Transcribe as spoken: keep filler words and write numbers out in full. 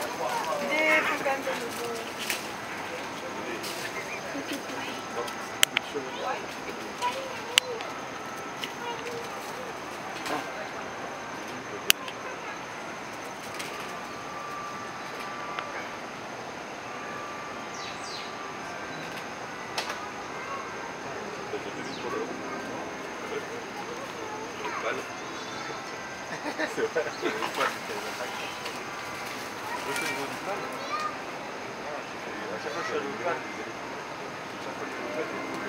Des problèmes de nouveau. C'est vrai, je ne sais pas si c'est la fac. Je fais le niveau du plan. À chaque fois que je suis à l'hôpital, chaque fois que je suis à l'hôpital,